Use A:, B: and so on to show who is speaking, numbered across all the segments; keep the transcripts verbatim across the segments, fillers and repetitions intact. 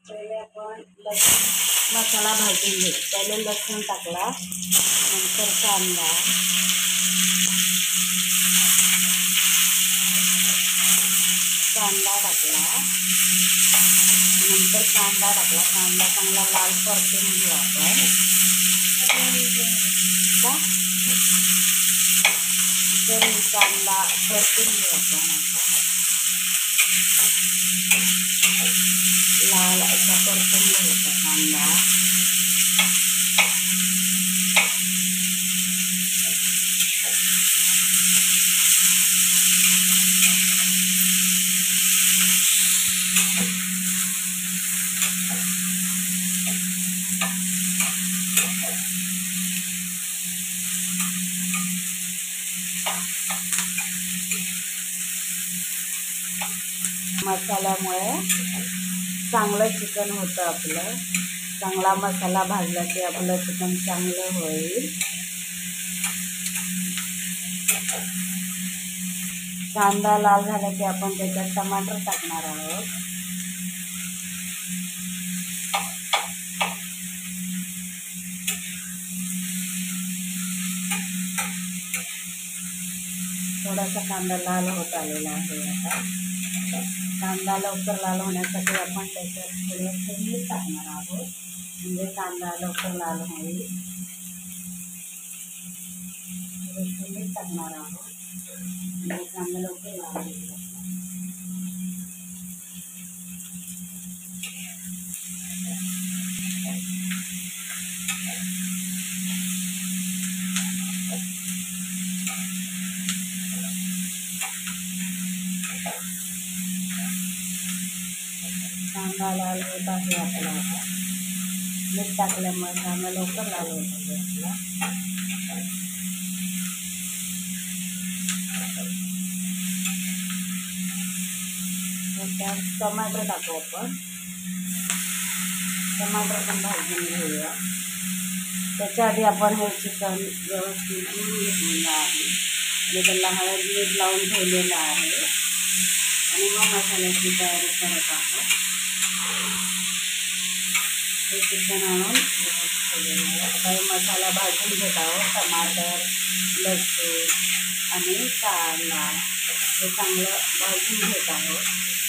A: पहिले आपण लसूण मसाला भाजून घेऊ. पहिले लसूण टाकला, नंतर कांदा, कांदा टाकला, नंतर कांदा टाकला. कांदा चांगला लाल परतून घेऊ आपण. तर कांदा परतून घेऊ आपण. लाल असा परतून घ्यायचा कांदा. मसाल्यामुळे चांगलं चिकन होतं आपलं. चांगला मसाला भाजला की आपलं चिकन चांगलं होईल. कांदा लाल झाला की आपण त्याच्यात टमाटर टाकणार आहोत. थोडासा कांदा लाल होत आलेला आहे. आता कांदा लवकर लाल होण्यासाठी आपण त्याच्यात थोडंसं मीठ टाकणार आहोत, म्हणजे कांदा लवकर लाल होईल. थोडंसं मीठ टाकणार आहोत म्हणजे कांदा लवकर लाल होईल. कांदा लाल होत आहे आपला. आता मीठ टाकल्यामुळे कांदा लवकर लाल होत आहे आपला. त्यात टमाटर टाकू आपण. टमाटर पण भाजून घेऊया. त्याच्या आधी आपण हे चिकन व्यवस्थित धुवून घेतलेलं आहे आणि त्याला हळद मीठ लावून ठेवलेलं आहे आणि मग मसाल्याची तयारी करत आहोत. हे चिकन आणून ठेवलेलं आहे. आता हे मसाला भाजून घेत आहोत. टमाटर, लसूण आणि कांदा हे चांगलं भाजून घेत आहोत.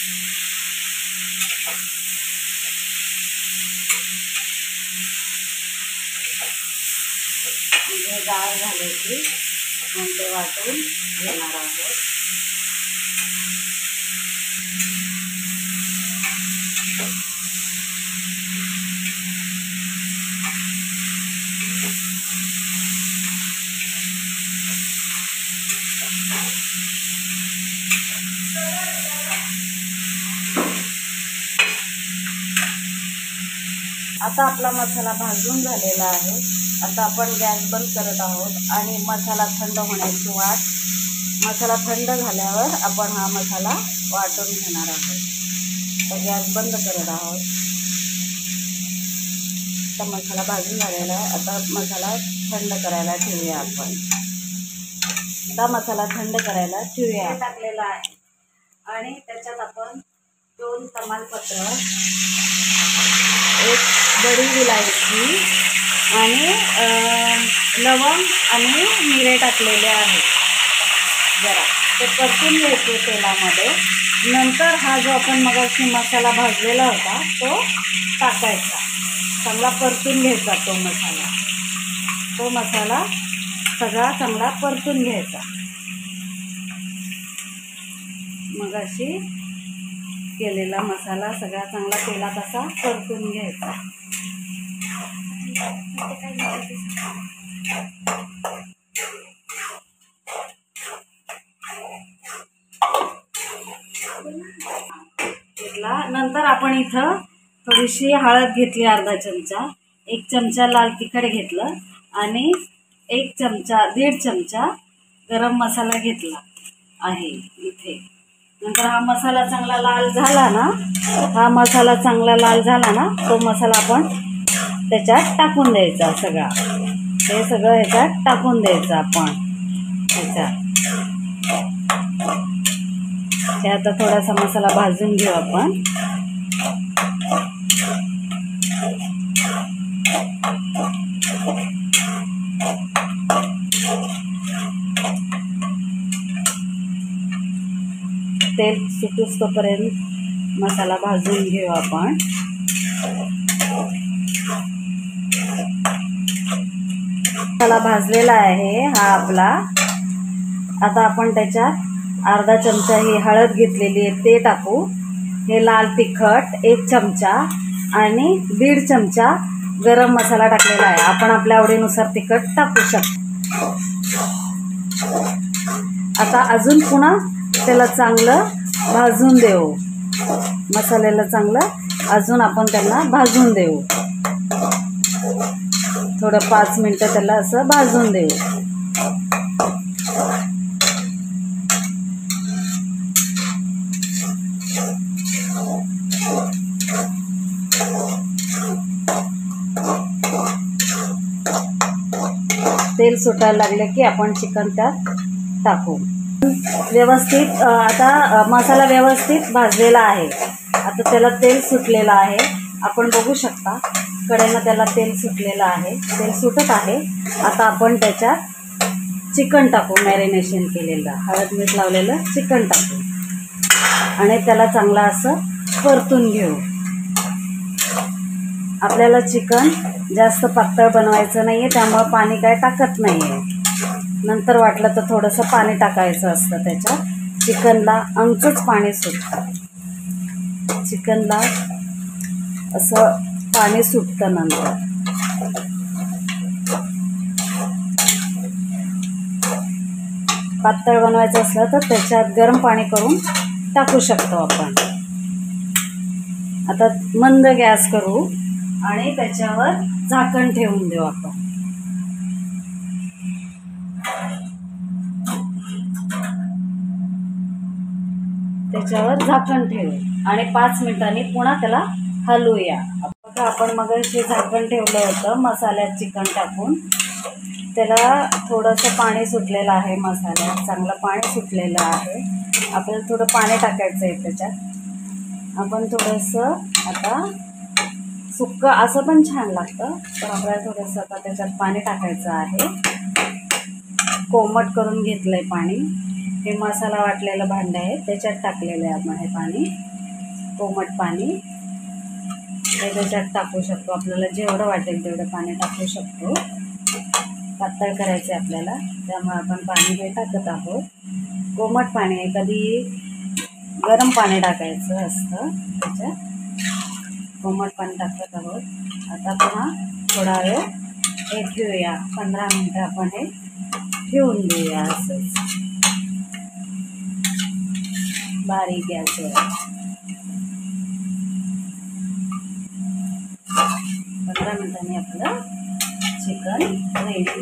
A: म्हणजे डाळ झाले की आपण ते वाटून घेणार आहोत. आता आपला मसाला भाजून झालेला आहे. आता आपण गॅस बंद करत आहोत आणि मसाला थंड होण्याची वाट. मसाला थंड झाल्यावर आपण हा मसाला वाटून घेणार आहोत. तर गॅस बंद करत आहोत. आता मसाला भाजून झालेला आहे. आता मसाला थंड करायला ठेवूया आपण. आता मसाला थंड करायला ठेवूया. टाकलेला आहे आणि त्याच्यात आपण दोन तमालपत्र, एक बडी विलायची आणि लवंग आणि मिरे टाकलेले आहेत. जरा ते परतून घ्यायचे तेलामध्ये. नंतर हा जो आपण मगाशी मसाला भाजलेला होता तो टाकायचा. चांगला परतून घ्यायचा तो मसाला. तो मसाला सगळा चांगला परतून घ्यायचा. मगाशी केलेला मसाला सगळा चांगला तेलात असा परतून घ्यायचा. नंतर आपण इथं थोडीशी हळद घेतली, अर्धा चमचा. एक चमचा लाल तिखट घेतलं आणि एक चमचा दीड चमचा गरम मसाला घेतला आहे इथे. नंतर हा मसाला चांगला लाल झाला ना, हा मसाला चांगला लाल झाला ना तो मसाला आपण त्याच्यात टाकून द्यायचा. सगळा हे सगळं ह्याच्यात टाकून द्यायचं आपण ह्याच्यात. हे आता थोडासा मसाला भाजून घेऊ आपण. तोपर्यंत मसाला भाजून घेऊ आपण. मसाला भाजलेला आहे हा आपला. आता आपण त्याच्यात अर्धा चमचा ही हळद घेतलेली आहे ते टाकू. हे लाल तिखट एक चमचा आणि दीड चमचा गरम मसाला टाकलेला आहे. आपण आपल्या आवडीनुसार तिखट टाकू शकतो. आता अजून पुन्हा त्याला चांगलं भाजून देऊ. मसाल्याला चांगलं अजून आपण त्यांना भाजून देऊ. थोडं पाच मिनटं त्याला असं भाजून देऊ. तेल सुटायला लागले की आपण चिकन त्यात टाकू. व्यवस्थित आता मसाला व्यवस्थित भाजलेला आहे. आता त्याला तेल सुटलेलं आहे. आपण बघू शकता कडेनं त्याला तेल सुटलेलं आहे. तेल सुटत आहे. आता आपण त्याच्यात चिकन टाकू. मॅरिनेशन केलेलं हळद मीठ लावलेलं चिकन टाकू आणि त्याला चांगलं असं परतून घेऊ. आपल्याला चिकन जास्त पातळ बनवायचं नाही आहे, त्यामुळं पाणी काय टाकत नाही आहे. नंतर वाटलं तर थोडंसं पाणी टाकायचं असतं. त्याच्यात चिकनला अंगचंच पाणी सुटतं. चिकनला असं पाणी सुटतं नंतर. पातळ बनवायचं असलं तर त्याच्यात गरम पाणी करून टाकू शकतो आपण. आता मंद गॅस करू आणि त्याच्यावर झाकण ठेवून देऊ आपण. त्याच्यावर झाकण ठेवू आणि पाच मिनिटांनी पुन्हा त्याला हलवूया. बघा आपण मगाशी झाकण ठेवलं होतं मसाल्यात चिकन टाकून. त्याला थोडंसं पाणी सुटलेलं आहे. मसाल्यात चांगलं पाणी सुटलेलं आहे. आपल्याला थोडं पाणी टाकायचं आहे त्याच्यात. आपण थोडंसं आता सुक्कं असं पण छान लागतं, पण आपल्याला थोडंसं आता त्याच्यात पाणी टाकायचं आहे. कोमट करून घेतलं आहे पाणी. हे मसाला वाटलेलं भांडं आहे त्याच्यात टाकलेलं आहे आपण हे पाणी. कोमट पाणी हे त्याच्यात टाकू शकतो. आपल्याला जेवढं वाटेल तेवढं पाणी टाकू शकतो. पातळ करायचं आहे आपल्याला, त्यामुळे आपण पाणी हे टाकत आहोत. कोमट पाणी आहे. कधी गरम पाणी टाकायचं असतं त्याच्यात. कोमट पाणी टाकत आहोत. आता पुन्हा थोडा वेळ हे ठेवूया. पंधरा मिनटं आपण हे ठेवून देऊया असंच बारीक गॅसवर. पंधरा मिनिटांनी आपलं चिकन रेडी.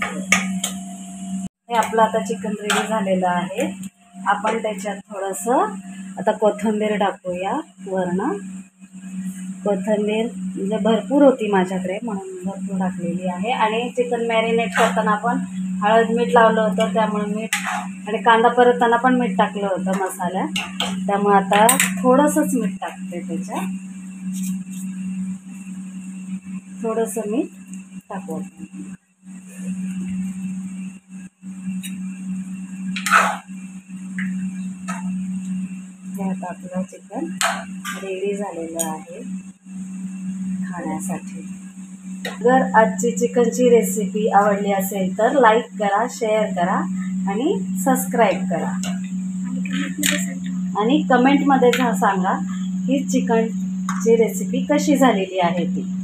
A: हे आपलं आता चिकन रेडी झालेलं आहे. आपण त्याच्यात थोडंसं आता कोथिंबीर टाकूया वरनं. कोथिंबीर म्हणजे भरपूर होती माझ्याकडे म्हणून भरपूर टाकलेली आहे. आणि चिकन मॅरिनेट करताना आपण हळद मीठ लावलं होतं, त्यामुळे मीठ आणि कांदा परतताना पण मीठ टाकलं होतं मसाल्यात, त्यामुळे आता थोडंसंच मीठ टाकते. त्याच्यात थोडंसं मीठ टाकू आपण. हे आता आपलं चिकन रेडी झालेलं आहे खाण्यासाठी. जर आजची चिकनची रेसिपी आवडली असेल तर लाईक करा, शेअर करा आणि सबस्क्राईब करा. आणि कमेंटमध्ये सांगा ही चिकनची रेसिपी कशी झालेली आहे ती.